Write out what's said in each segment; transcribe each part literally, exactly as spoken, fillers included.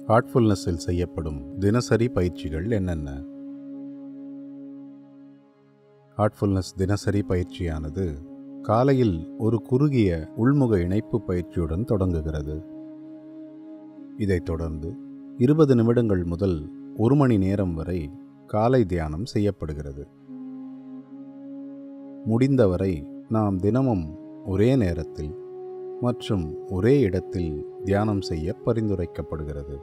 ஹார்ட்ஃபுல்னஸில் செய்யப்படும் தினசரி பயிற்சிகள் என்னென்ன? ஹார்ட்ஃபுல்னஸ் தினசரி பயிற்சியானது காலையில் ஒரு குறுகிய உள்முக இணைப்பு பயிற்சியுடன் தொடங்குகிறது. இதைத் தொடர்ந்து இருபது நிமிடங்கள் முதல் ஒரு மணி நேரம் வரை காலை தியானம் செய்யப்படுகிறது. முடிந்தவரை நாம் தினமும் ஒரே நேரத்தில் மற்றும் ஒரே இடத்தில் தியானம் செய்ய பரிந்துரைக்கப்படுகிறது.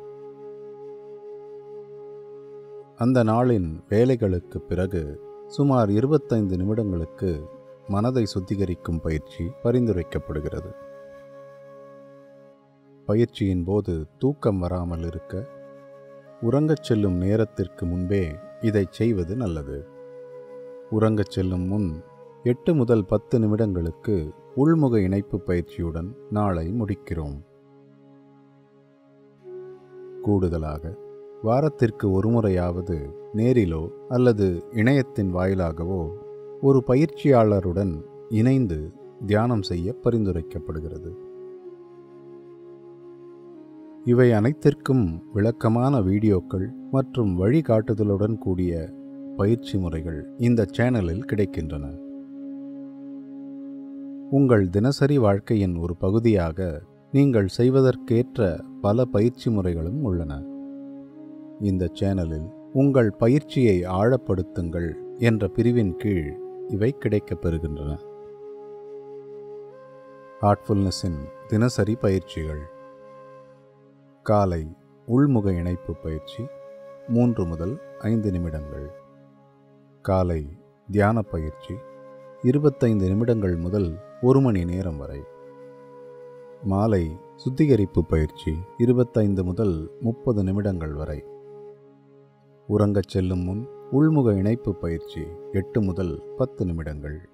அந்த நாளின் வேலைகளுக்கு பிறகு சுமார் இருபத்தைந்து நிமிடங்களுக்கு மனதை சுத்திகரிக்கும் பயிற்சி பரிந்துரைக்கப்படுகிறது. பயிற்சியின் போது தூக்கம் வராமல் இருக்க உறங்கச் செல்லும் நேரத்திற்கு முன்பே இதை செய்வது நல்லது. உறங்கச் செல்லும் முன் எட்டு முதல் பத்து நிமிடங்களுக்கு உள்முக இணைப்பு பயிற்சியுடன் நாளை முடிக்கிறோம். கூடுதலாக வாரத்திற்கு ஒரு முறையாவது நேரிலோ அல்லது இணையத்தின் வாயிலாகவோ ஒரு பயிற்சியாளருடன் இணைந்து தியானம் செய்ய பரிந்துரைக்கப்படுகிறது. இவை அனைத்திற்கும் விளக்கமான வீடியோக்கள் மற்றும் வழிகாட்டுதலுடன் கூடிய பயிற்சி முறைகள் இந்த சேனலில் கிடைக்கின்றன. உங்கள் தினசரி வாழ்க்கையின் ஒரு பகுதியாக நீங்கள் செய்வதற்கேற்ற பல பயிற்சி முறைகளும் உள்ளன. இந்த சேனலில் உங்கள் பயிற்சியை ஆழப்படுத்துங்கள் என்ற பிரிவின் கீழ் இவை கிடைக்கப் பெறுகின்றன. ஹார்ட்ஃபுல்னஸின் தினசரி பயிற்சிகள். காலை உள்முக இணைப்பு பயிற்சி மூன்று முதல் ஐந்து நிமிடங்கள். காலை தியான பயிற்சி இருபத்தைந்து நிமிடங்கள் முதல் ஒரு மணி நேரம் வரை. மாலை சுத்திகரிப்பு பயிற்சி இருபத்தைந்து முதல் முப்பது நிமிடங்கள் வரை. உறங்கச் செல்லும் முன் உள்முக இணைப்பு பயிற்சி எட்டு முதல் பத்து நிமிடங்கள்.